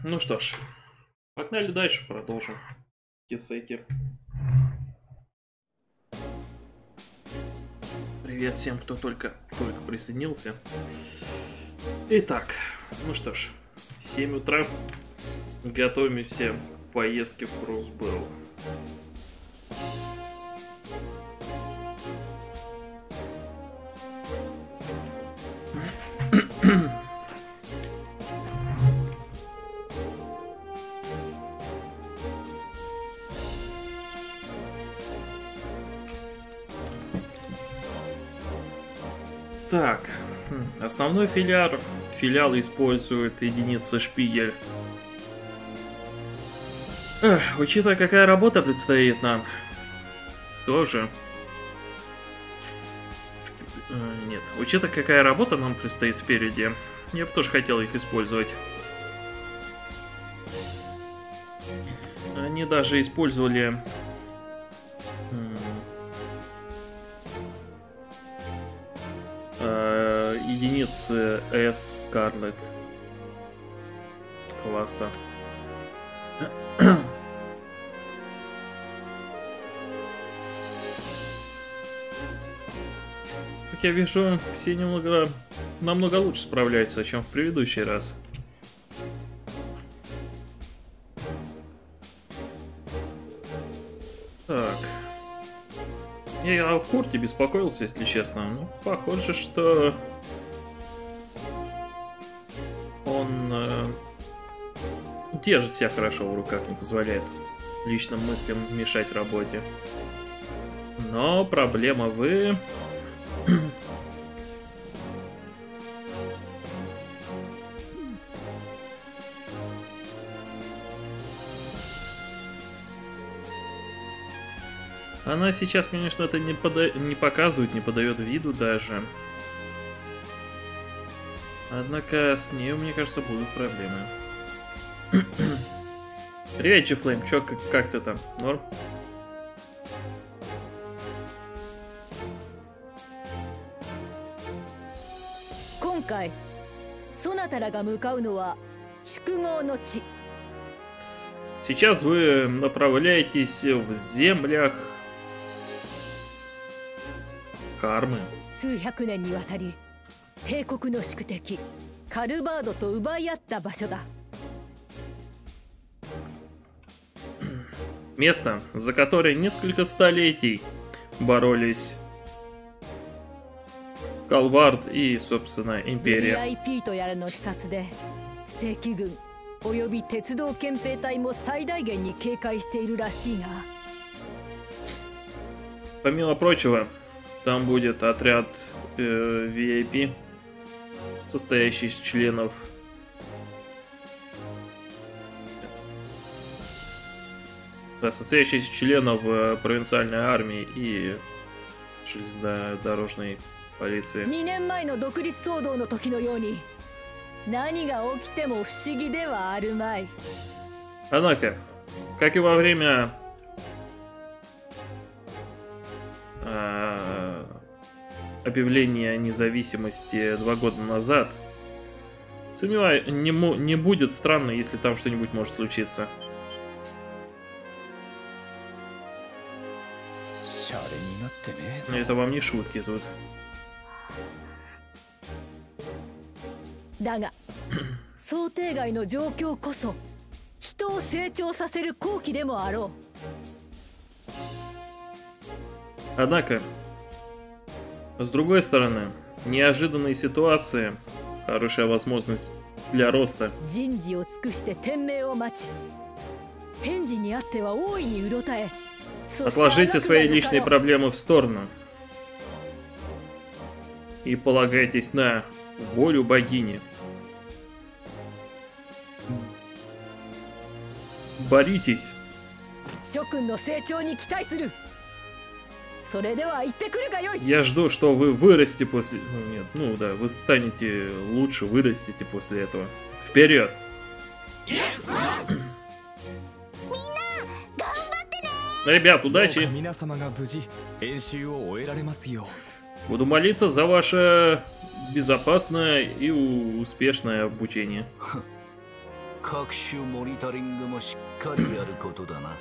Ну что ж, погнали дальше, продолжим кисеки. Привет всем, кто только присоединился. Итак, ну что ж, 7 утра. Готовимся к поездке в Крузбелл. Так, основной филиал использует единица шпигель. Учитывая, какая работа предстоит нам, тоже... Нет, учитывая, какая работа нам предстоит впереди, я бы тоже хотел их использовать. Они даже использовали... единицы S Scarlet класса. Как я вижу, все намного лучше справляются, чем в предыдущий раз. Так. Я о Курте беспокоился, если честно. Ну, похоже, что он держит себя хорошо в руках, не позволяет личным мыслям мешать работе. Но проблема вы... Она сейчас, конечно, это не показывает, не подает виду даже. Однако с ней, мне кажется, будут проблемы. Привет, G-Flame, чё, как ты там? Норм? Сейчас вы направляетесь в землях Кармы. Место, за которое несколько столетий боролись Калвард и, собственно, Империя. Помимо прочего, там будет отряд VIP, состоящий из членов провинциальной армии и железнодорожной полиции. Однако, как и во время объявления независимости 2 года назад, сомневаюсь, не будет странно, если там что-нибудь может случиться. Это вам не шутки тут. Однако, с другой стороны, неожиданные ситуации — хорошая возможность для роста. Отложите свои личные проблемы в сторону и полагайтесь на волю богини. Боритесь. Я жду, что вы вырастете после... Ну, нет, ну да, вы станете лучше, вырастете после этого. Вперед! Ребят, удачи! Буду молиться за ваше безопасное и успешное обучение. 各種モニタリングもしっかりやることだな。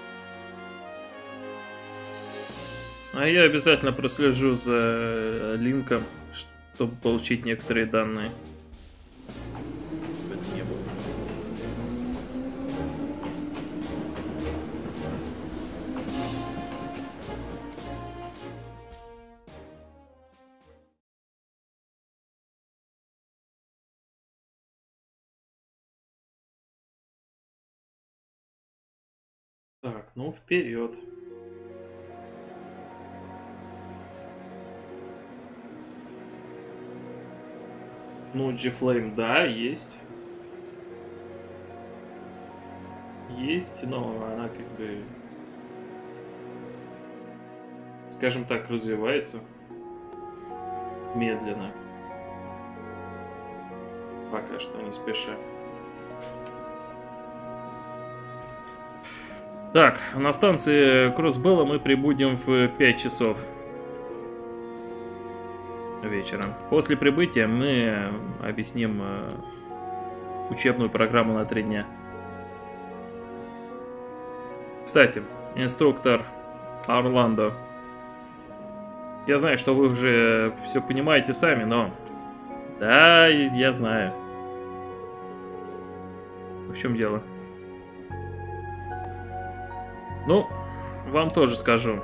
А я обязательно прослежу за линком, чтобы получить некоторые данные. Это не было. Так, ну вперед. Ну, G-Flame, да, есть. Есть, но она как бы, скажем так, развивается медленно. Пока что не спеша. Так, на станции Кроссбелла мы прибудем в 5 часов вечера. После прибытия мы объясним учебную программу на 3 дня. Кстати, инструктор Орландо. Я знаю, что вы уже все понимаете сами, но... Да, я знаю. В чем дело? Ну, вам тоже скажу.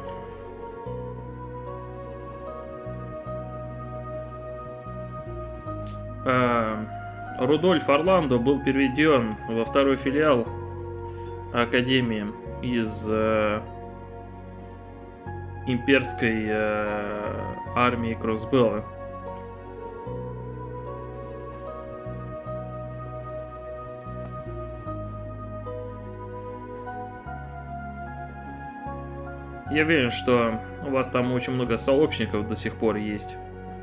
Рудольф Орландо был переведен во 2-й филиал Академии из имперской армии Кроссбелла. Я уверен, что у вас там очень много сообщников до сих пор есть.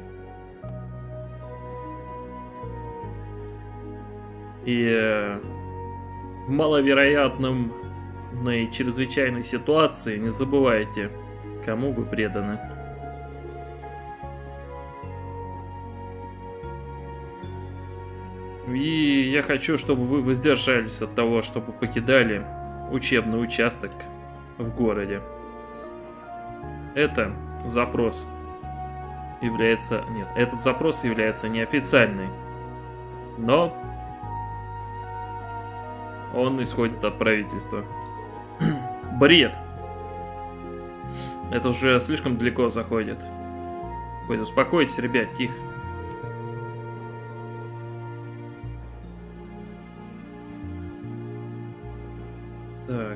И в маловероятной чрезвычайной ситуации не забывайте, кому вы преданы. И я хочу, чтобы вы воздержались от того, чтобы покидали учебный участок в городе. Это запрос является... Нет, этот запрос является неофициальный. Но он исходит от правительства. Бред. Это уже слишком далеко заходит. Успокойтесь, ребят, тихо. Так.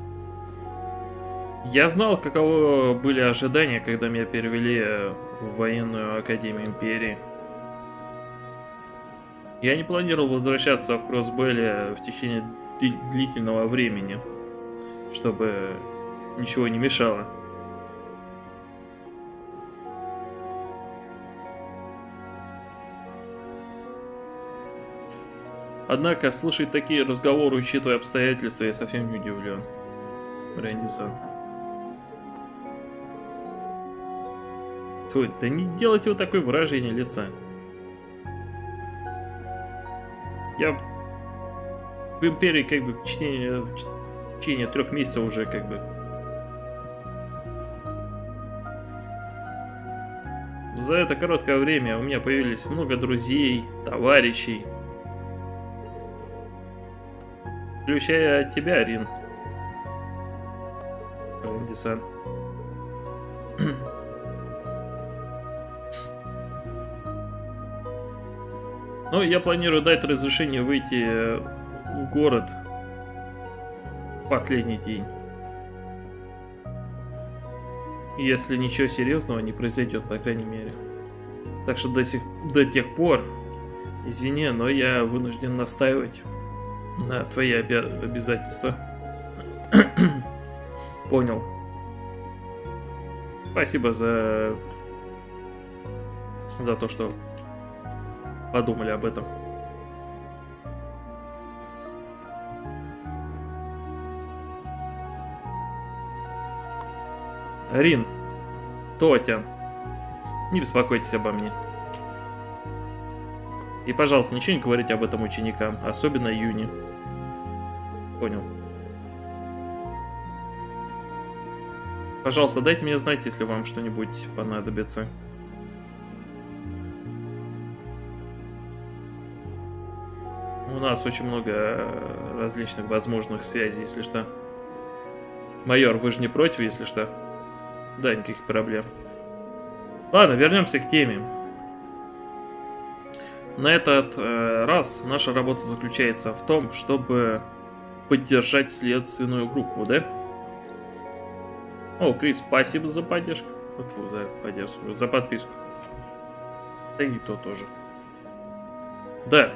Я знал, каково были ожидания, когда меня перевели в военную академию империи. Я не планировал возвращаться в Кроссбелле в течение длительного времени, чтобы ничего не мешало. Однако, слушать такие разговоры, учитывая обстоятельства, я совсем не удивлен. Рэнди-сан. Да не делайте вот такое выражение лица. Я в империи как бы в течение 3 месяцев уже как бы. За это короткое время у меня появились много друзей, товарищей. Включая тебя, Рин. Рэнди-сан. Ну, я планирую дать разрешение выйти в город в последний день. Если ничего серьезного не произойдет, по крайней мере. Так что до тех пор, извини, но я вынужден настаивать на твои обязательства. Понял. Спасибо за то, что подумали об этом. Рин, Тотя, не беспокойтесь обо мне. И, пожалуйста, ничего не говорите об этом ученикам, особенно Юни. Понял. Пожалуйста, дайте мне знать, если вам что-нибудь понадобится. У нас очень много различных возможных связей, если что. Майор, вы же не против, если что? Да, никаких проблем. Ладно, вернемся к теме. На этот раз наша работа заключается в том, чтобы поддержать следственную группу, да? О, Крис, спасибо за поддержку. Вот, за поддержку, за подписку. Да и то тоже. Да.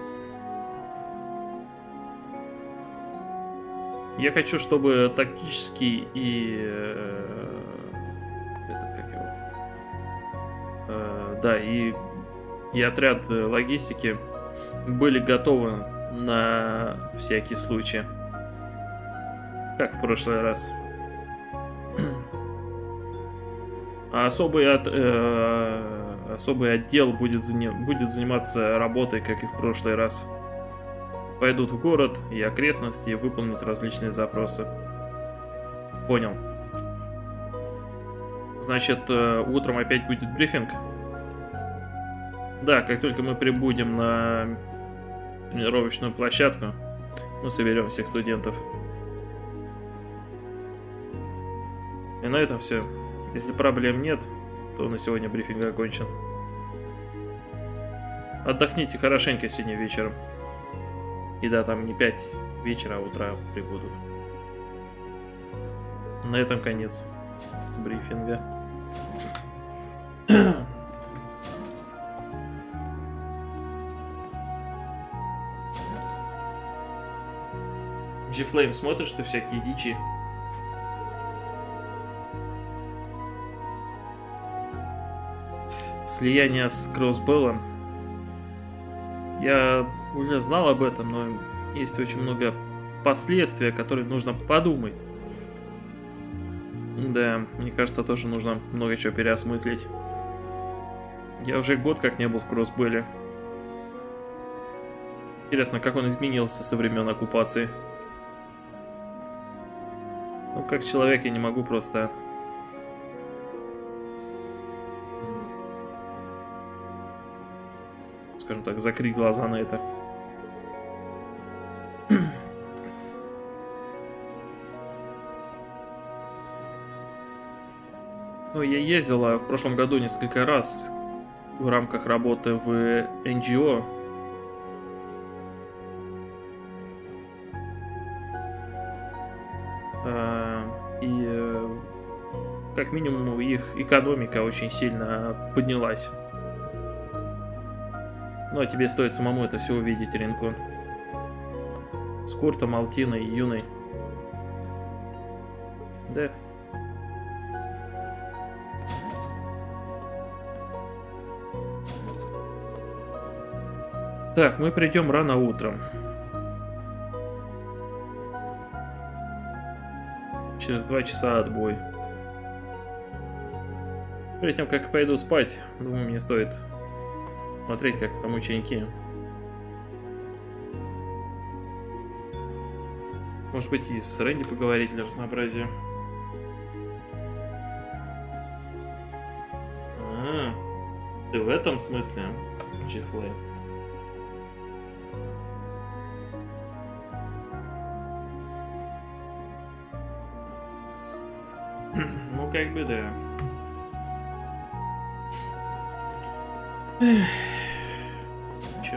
Я хочу, чтобы тактический и... этот, как его? Да, и отряд логистики были готовы на всякий случай. Как в прошлый раз. А особый отдел будет заниматься работой, как и в прошлый раз. Пойдут в город и окрестности и выполнить различные запросы. Понял. Значит, утром опять будет брифинг? Да, как только мы прибудем на тренировочную площадку, мы соберем всех студентов. И на этом все. Если проблем нет, то на сегодня брифинг окончен. Отдохните хорошенько сегодня вечером. И да, там не 5 вечера, а утра прибудут. На этом конец брифинга. G-Flame, смотришь ты всякие дичи? Слияние с Кроссбеллом. Я уже знал об этом, но есть очень много последствий, о которых нужно подумать. Да, мне кажется, тоже нужно много чего переосмыслить. Я уже год как не был в Кроссбелле. Интересно, как он изменился со времен оккупации. Ну, как человек я не могу просто... скажем так, закрыть глаза на это. Ну, я ездила в прошлом году несколько раз в рамках работы в NGO. И как минимум их экономика очень сильно поднялась. Ну, а тебе стоит самому это все увидеть, Ринкун. С Куртом, Алтиной и Юной. Да. Так, мы придем рано утром. Через 2 часа отбой. Перед тем, как пойду спать, думаю, мне стоит смотреть, как там ученики. Может быть, и с Рэнди поговорить для разнообразия. Ты в этом смысле, G-Flame? Ну, как бы, да. Чё?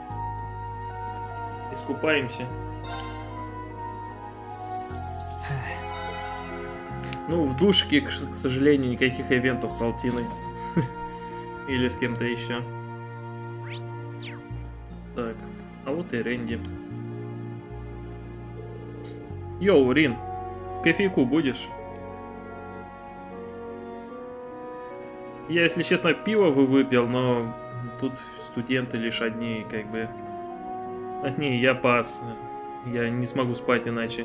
Искупаемся. Ну, в душке, к сожалению, никаких ивентов с Алтиной. Или с кем-то еще. Так, а вот и Рэнди. Йоу, Рин, кофейку будешь? Я, если честно, пиво выпил, но тут студенты лишь одни, как бы... Одни, я пас. Я не смогу спать иначе.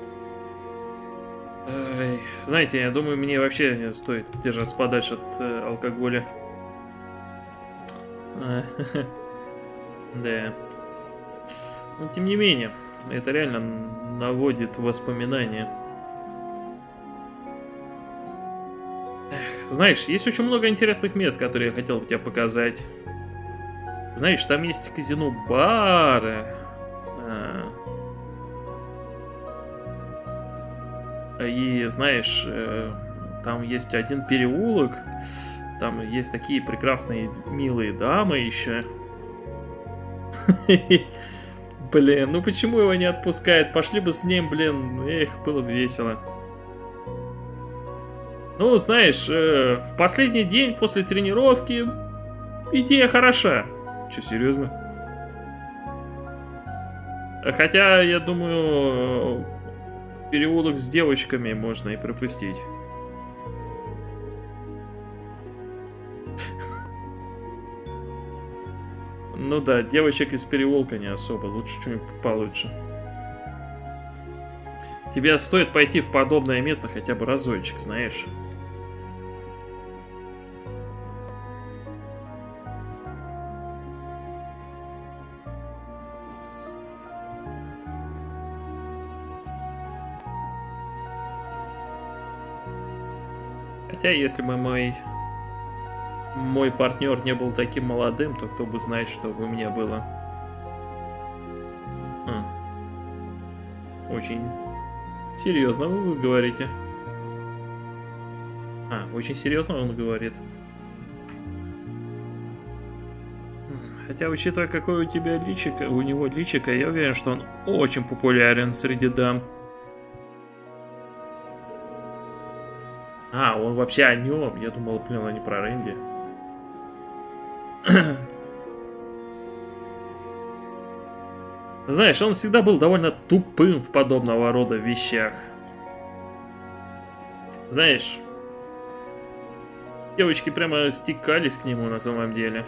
Ай, знаете, я думаю, мне вообще не стоит держаться подальше от алкоголя. Да. Но тем не менее, это реально наводит воспоминания. Эх, знаешь, есть очень много интересных мест, которые я хотел бы тебе показать. Знаешь, там есть казино-бары. И знаешь, там есть один переулок. Там есть такие прекрасные, милые дамы еще. Блин, ну почему его не отпускают? Пошли бы с ним, блин. Эх, было бы весело. Ну, знаешь, в последний день после тренировки идея хороша. Че, серьезно? Хотя, я думаю, переулок с девочками можно и пропустить. Ну да, девочек из переулка не особо. Лучше что-нибудь получше. Тебе стоит пойти в подобное место хотя бы разочек, знаешь. Хотя, если бы мой партнер не был таким молодым, то кто бы знает, что бы у меня было. Очень серьезно вы говорите. Очень серьезно он говорит. Хотя, учитывая, какое у тебя личико, у него личико, я уверен, что он очень популярен среди дам. Он вообще о нем. Я думал, блин, а не про Рэнди. Знаешь, он всегда был довольно тупым в подобного рода вещах. Знаешь, девочки прямо стекались к нему на самом деле.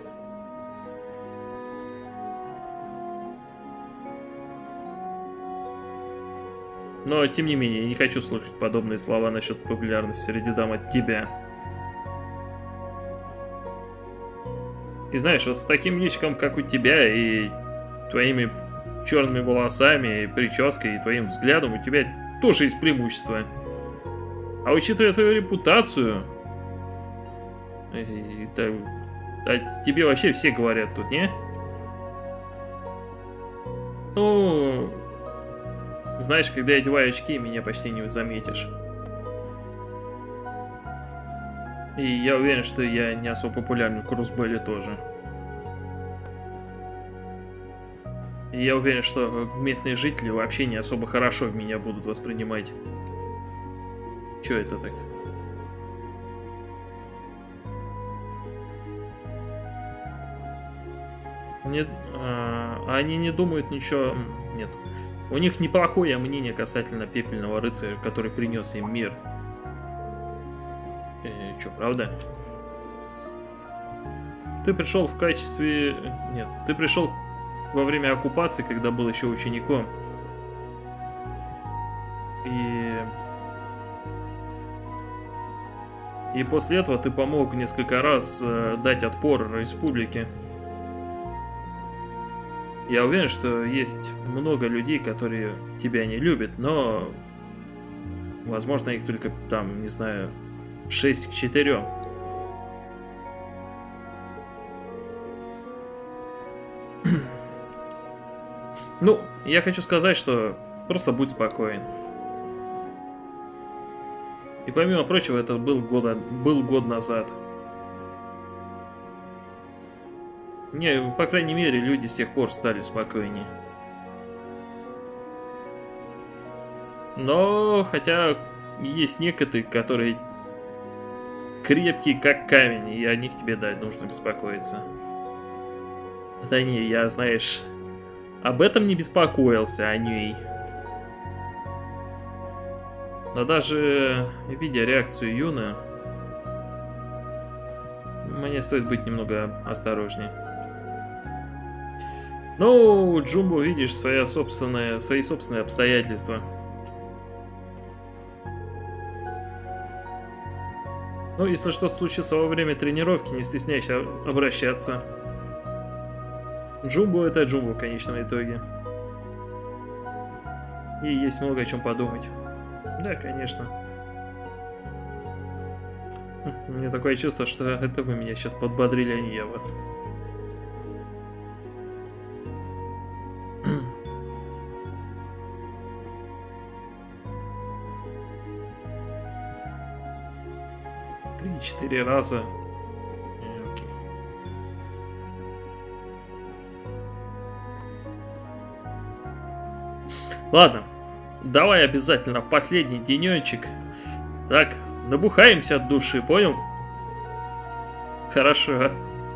Но, тем не менее, я не хочу слышать подобные слова насчет популярности среди дам от тебя. И знаешь, вот с таким личиком, как у тебя, и твоими черными волосами, и прической, и твоим взглядом, у тебя тоже есть преимущество. А учитывая твою репутацию, о тебе вообще все говорят тут, не? Ну... Знаешь, когда я одеваю очки, меня почти не заметишь. И я уверен, что я не особо популярен в Крузбелле тоже. И я уверен, что местные жители вообще не особо хорошо меня будут воспринимать. Чё это так? Нет, они не думают ничего... Нет. У них неплохое мнение касательно пепельного рыцаря, который принес им мир. Чё, правда? Ты пришел в качестве... Нет, ты пришел во время оккупации, когда был еще учеником. И после этого ты помог несколько раз дать отпор республике. Я уверен, что есть много людей, которые тебя не любят, но... Возможно, их только там, не знаю, 6 к 4. Ну, я хочу сказать, что просто будь спокоен. И помимо прочего, это был год назад. Не, по крайней мере, люди с тех пор стали спокойнее. Но, хотя есть некоторые, которые крепкие, как камень, и о них тебе, да, нужно беспокоиться. Да не, я, знаешь, об этом не беспокоился, о ней. Но даже видя реакцию Юны, мне стоит быть немного осторожнее. Ну, Джумбо, видишь, свои собственные обстоятельства. Ну, если что-то случится во время тренировки, не стесняйся обращаться. Джумбо это Джумбо в конечном итоге. И есть много о чем подумать. Да, конечно. У меня такое чувство, что это вы меня сейчас подбодрили, а не я вас. Три-четыре раза. Окей. Ладно. Давай обязательно в последний денечек. Так, набухаемся от души, понял? Хорошо.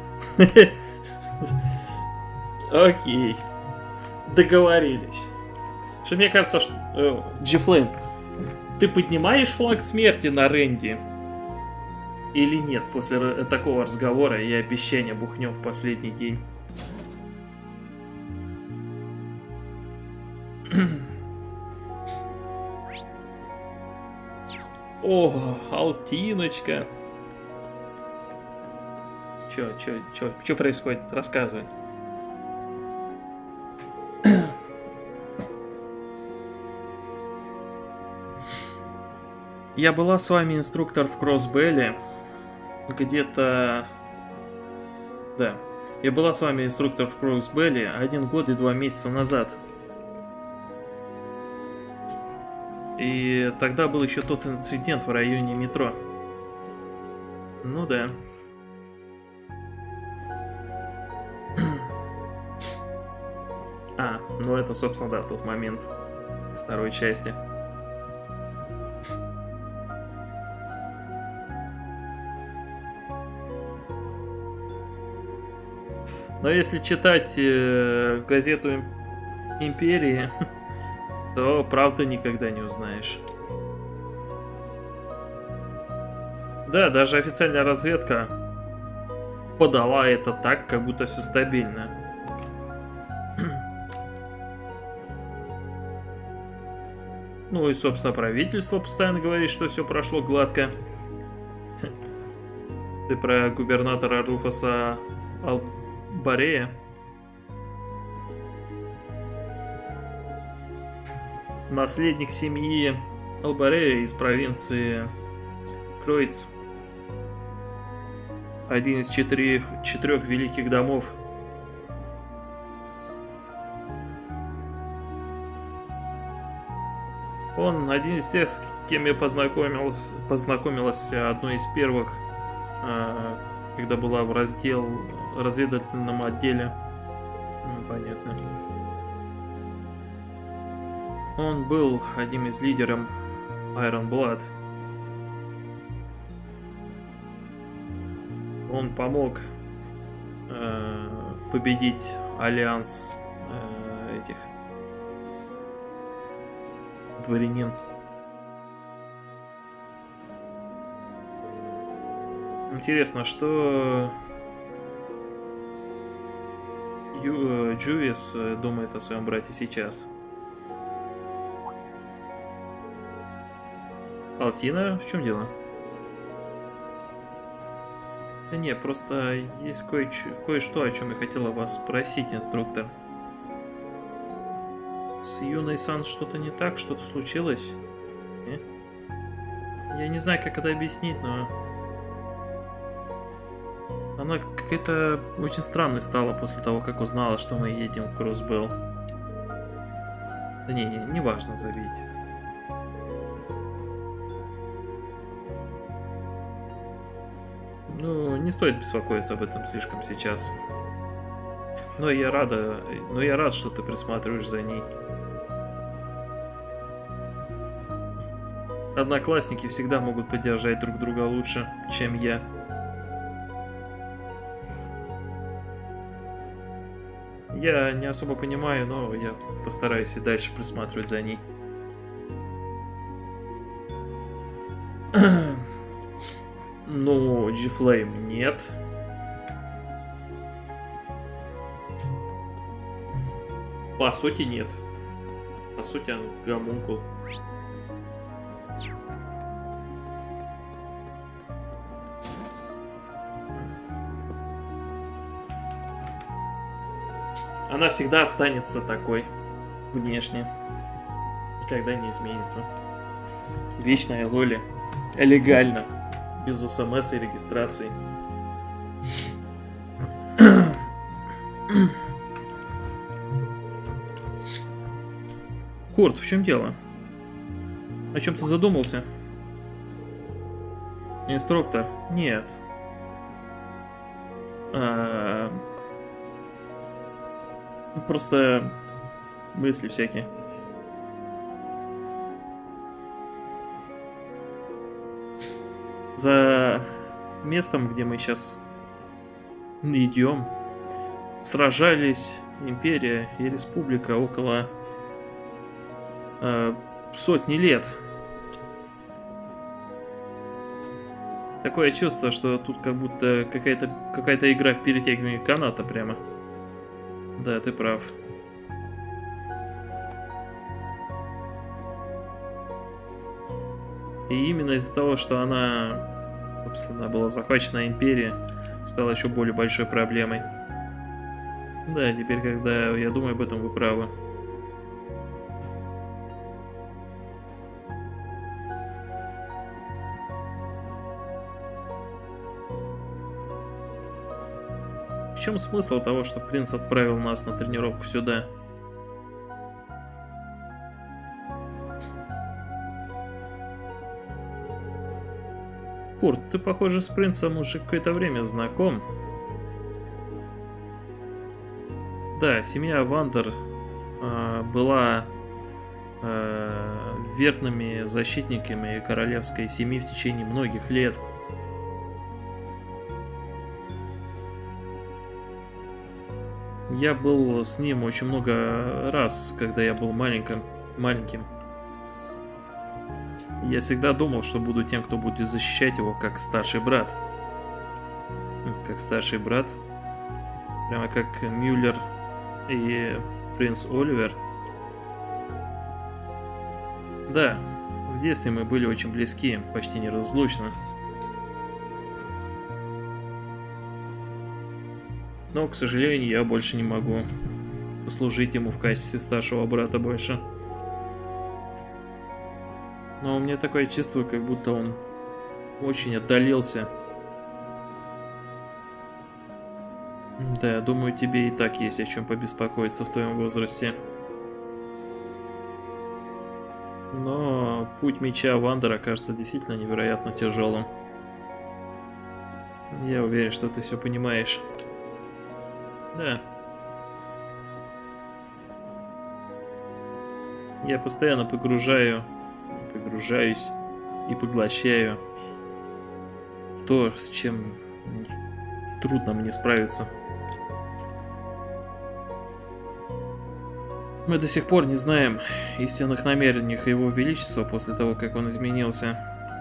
Окей. Договорились. Что мне кажется, что... Джифлейм, ты поднимаешь флаг смерти на Рэнди? Или нет, после такого разговора и обещания бухнем в последний день? О, Алтиночка. Чё происходит? Рассказывай. Я была с вами инструктор в Кроссбелле. Где-то... Да. Я была с вами инструктор в Кроссбелле 1 год и 2 месяца назад. И тогда был еще тот инцидент в районе метро. Ну да. Ну это, собственно, да, тот момент с второй части. Но если читать газету Империи, то правды никогда не узнаешь. Да, даже официальная разведка подала это так, как будто все стабильно. Ну и, собственно, правительство постоянно говорит, что все прошло гладко. Ты про губернатора Руфуса Албарея? Наследник семьи Албарея из провинции Кроиц. Один из четырех великих домов. Он один из тех, с кем я познакомилась одной из первых, когда была в разведывательном отделе. Понятно. Он был одним из лидеров Iron Blood. Он помог победить альянс этих дворянин. Интересно, что Джувис думает о своем брате сейчас? Алтина? В чем дело? Да не, просто есть кое-что, о чем я хотела вас спросить, инструктор. С Юной Сан что-то не так? Что-то случилось? Я не знаю, как это объяснить, но... Она какая-то очень странной стала после того, как узнала, что мы едем в Кроссбелл. Да не важно, забить. Ну, не стоит беспокоиться об этом слишком сейчас. Но я рад, что ты присматриваешь за ней. Одноклассники всегда могут поддержать друг друга лучше, чем я. Я не особо понимаю, но я постараюсь и дальше присматривать за ней. Ну, G-Flame нет. По сути, нет. По сути, он гомункул. Она всегда останется такой внешне. Никогда не изменится. Вечная Лоли. Легально. Без СМС и регистрации. Курт, в чем дело? О чем ты задумался? Инструктор? Нет. Просто мысли всякие. За местом, где мы сейчас идем, сражались Империя и Республика около сотни лет. Такое чувство, что тут как будто какая-то игра в перетягивание каната прямо. Да, ты прав. И именно из-за того, что она, собственно, была захвачена Империей, стала еще более большой проблемой. Да, теперь, когда я думаю об этом, вы правы. В чем смысл того, что принц отправил нас на тренировку сюда? Курт, ты, похоже, с принцем уже какое-то время знаком. Да, семья Вандер была верными защитниками королевской семьи в течение многих лет. Я был с ним очень много раз, когда я был маленьким. Я всегда думал, что буду тем, кто будет защищать его, как старший брат. Как старший брат. Прямо как Мюллер и принц Оливер. Да, в детстве мы были очень близки, почти неразлучны. Но, к сожалению, я больше не могу послужить ему в качестве старшего брата больше. Но у меня такое чувство, как будто он очень отдалился. Да, я думаю, тебе и так есть о чем побеспокоиться в твоем возрасте. Но путь меча Вандера кажется действительно невероятно тяжелым. Я уверен, что ты все понимаешь. Да. Я постоянно погружаюсь и поглощаю то, с чем трудно мне справиться. Мы до сих пор не знаем истинных намерений Его Величества после того, как он изменился.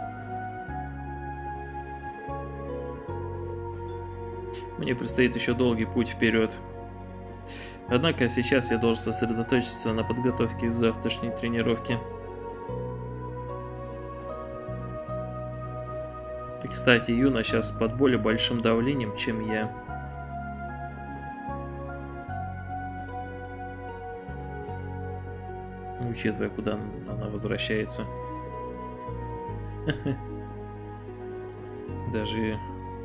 Мне предстоит еще долгий путь вперед. Однако сейчас я должен сосредоточиться на подготовке к завтрашней тренировке. И, кстати, Юна сейчас под более большим давлением, чем я. Учитывая, куда она возвращается. Даже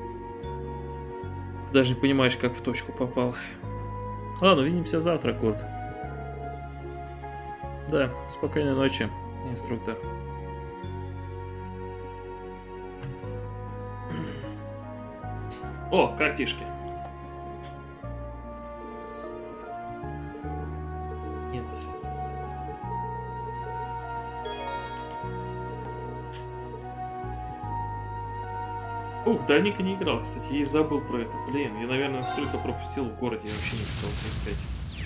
не понимаешь, как в точку попал. Ладно, увидимся завтра, Курт. Да, спокойной ночи, инструктор. О, картишки. Нет. Ух, давненько не играл, кстати, я и забыл про это. Блин, я, наверное, столько пропустил в городе, я вообще не пытался искать.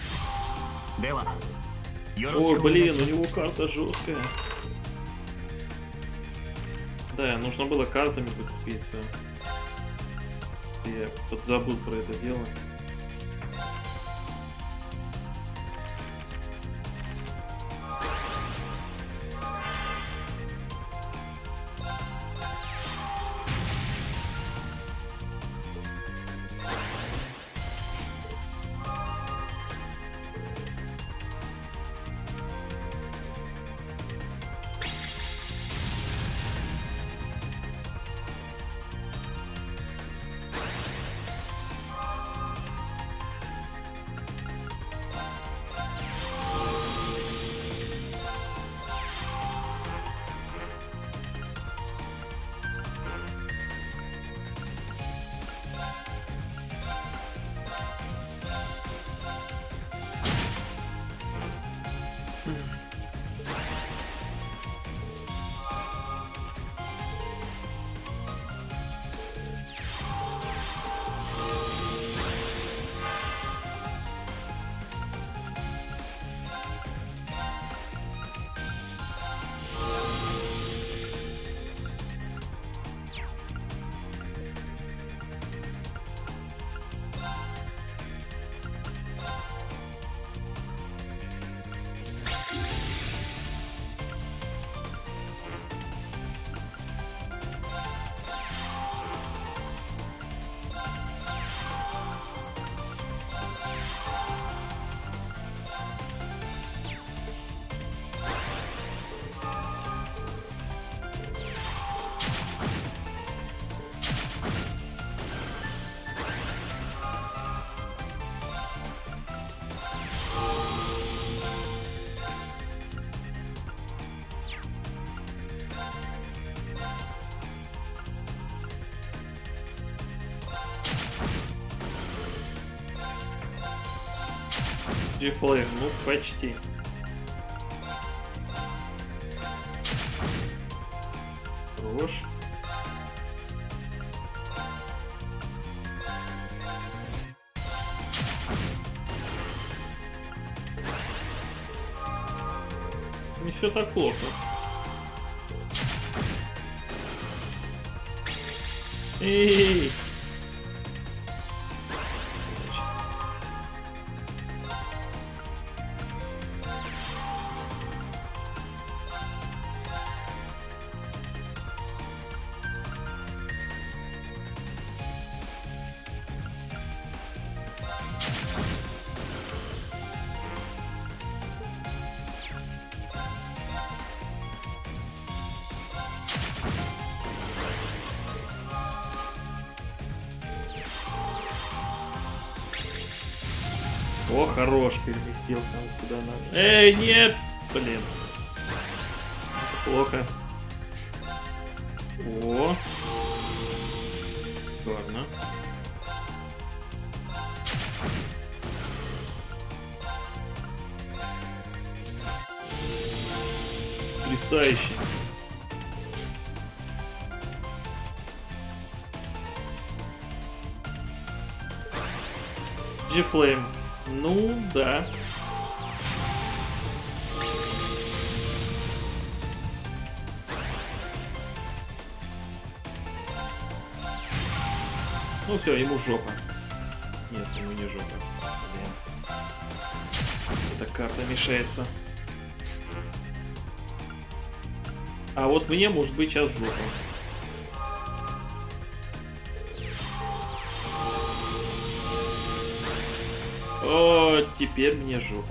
Ой, блин, у него карта жесткая. Да, нужно было картами закупиться. Я подзабыл про это дело. G-Flame, ну почти. Хорош. Не все так плохо. Эй! О, хорош, переместился куда надо. Эй, нет! Блин. Это плохо. О. Ладно. Потрясающе. G-Flame. Ну, да. Ну все, ему жопа. Нет, ему не жопа. Блин. Эта карта мешается. А вот мне может быть сейчас жопа. О, теперь мне жопа.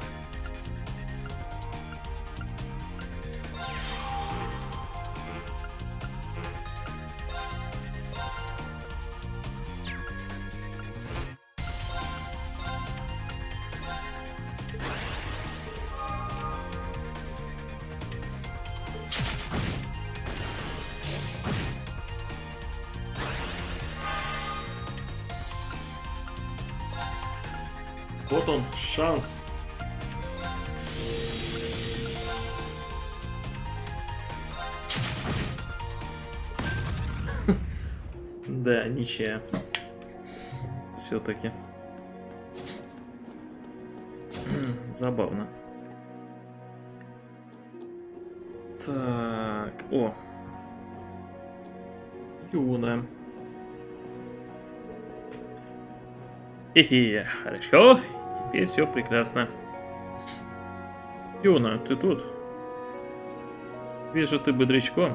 Вот он, шанс. Да, ничья. Все-таки. Забавно. Так, о. Юна. Хе-хе, хорошо. Теперь все прекрасно. Юна, ты тут? Вижу, ты бодрячком.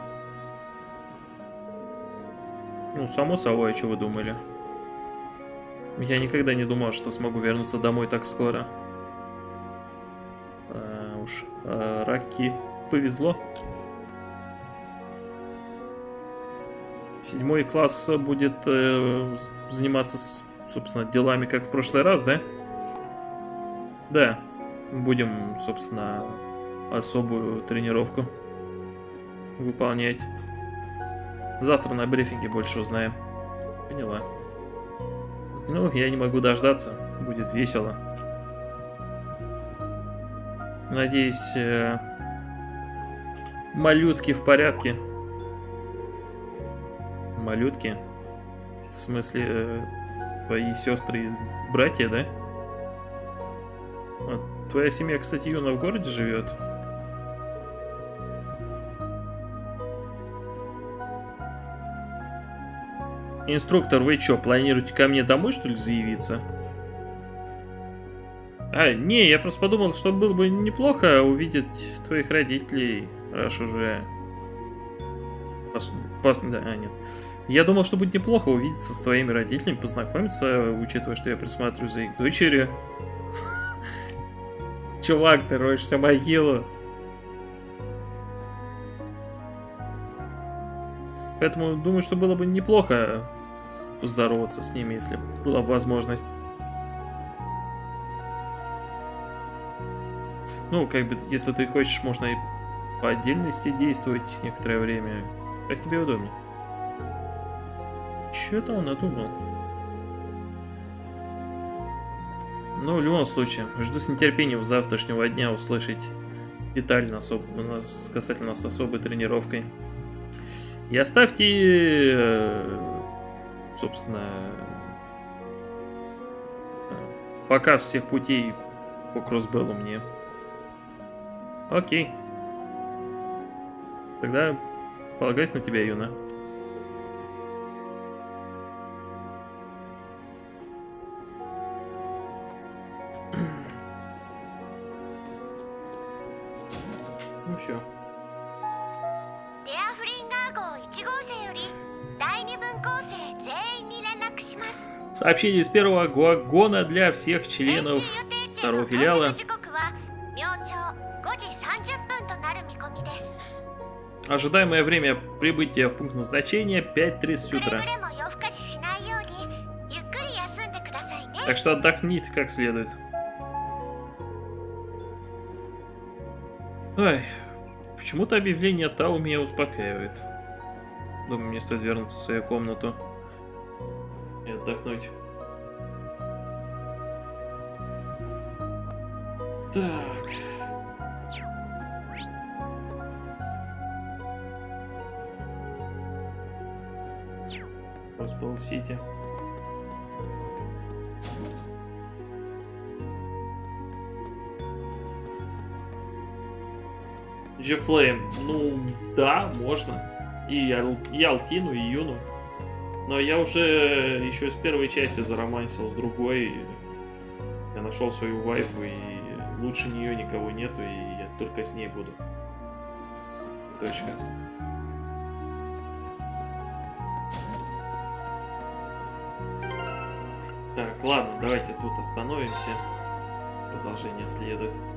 Ну, само собой, что вы думали? Я никогда не думал, что смогу вернуться домой так скоро. Раки повезло. 7 класс будет заниматься, собственно, делами, как в прошлый раз, да? Да. Будем, собственно, особую тренировку выполнять. Завтра на брифинге больше узнаем. Поняла. Ну, я не могу дождаться. Будет весело. Надеюсь, малютки в порядке. Малютки? В смысле, твои сестры и братья, да? А твоя семья, кстати, Юна, в городе живет? Инструктор, вы что, планируете ко мне домой, что ли, заявиться? А, не, я просто подумал, что было бы неплохо увидеть твоих родителей, раз уже... Да, нет. Я думал, что будет неплохо увидеться с твоими родителями, познакомиться, учитывая, что я присматриваю за их дочерью. Чувак, ты роешься могилу. Поэтому думаю, что было бы неплохо поздороваться с ними, если была бы возможность. Ну, как бы, если ты хочешь, можно и по отдельности действовать некоторое время. Как тебе удобнее? Что-то он надумал. Ну, в любом случае, жду с нетерпением завтрашнего дня услышать детали касательно с особой тренировкой. И оставьте, собственно, показ всех путей по Кроссбеллу мне. Окей. Тогда полагаюсь на тебя, Юна. Ну все. Сообщение из первого вагона для всех членов второго филиала. Ожидаемое время прибытия в пункт назначения 5:30 утра. Так что отдохните как следует. Ой, почему-то объявление Тау меня успокаивает. Думаю, мне стоит вернуться в свою комнату и отдохнуть. Так. Кроссбелл Сити. Джеффлейм, ну да, можно. И Алтину, и Юну. Но я уже еще с первой части заромансил с другой. Я нашел свою вайфу, и лучше нее никого нету, и я только с ней буду. Точка. Так, ладно, давайте тут остановимся. Продолжение следует.